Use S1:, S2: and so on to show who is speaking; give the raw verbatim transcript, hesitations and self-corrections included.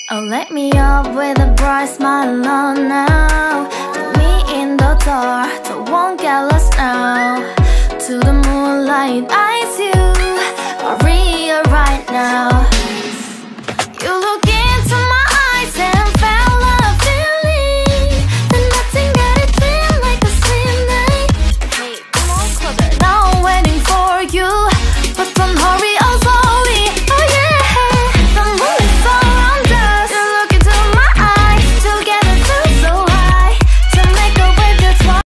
S1: Oh, let me up with a bright smile on now. Put me in the dark, so won't get lost now. To the moonlight, I